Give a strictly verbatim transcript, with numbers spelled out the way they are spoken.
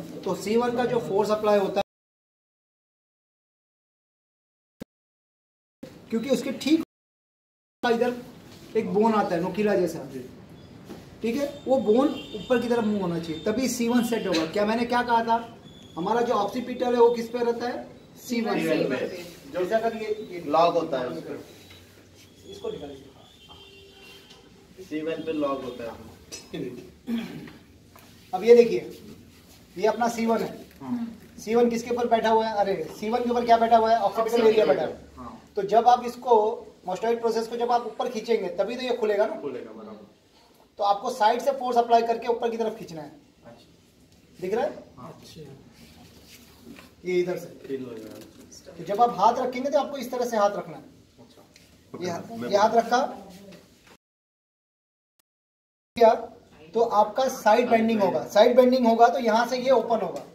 तो सी वन का जो फोर्स अप्लाई होता है, क्योंकि उसके ठीक इधर एक बोन आता है नुकीला जैसा, ठीक है, वो बोन ऊपर की तरफ मूव होना चाहिए, तभी सी वन सेट होगा। क्या मैंने क्या कहा था, हमारा जो ऑक्सीपिटल है वो किस पे रहता है, सी वन पे, जैसे अगर ये लॉग होता है उसका, इसको निकालिए, सी वन पे लॉग होता है। अब ये देखिए, ये अपना सी वन है, सी वन किसके ऊपर बैठा हुआ है, अरे सी वन के ऊपर क्या बैठा हुआ है, ऑक्सीपिटल एरिया बैठा है। तो जब आप इसको मोस्टोइड प्रोसेस को जब आप ऊपर खींचेंगे तभी तो ये खुलेगा ना, खुलेगा बराबर। तो आपको साइड से फोर्स अप्लाई करके ऊपर की तरफ खींचना है, दिख रहा है, ये इधर से। तो जब आप हाथ रखेंगे तो आपको इस तरह से हाथ रखना है, ये, ये हाथ रखा क्या, तो आपका साइड बेंडिंग होगा, साइड बेंडिंग होगा तो यहां से ये ओपन होगा,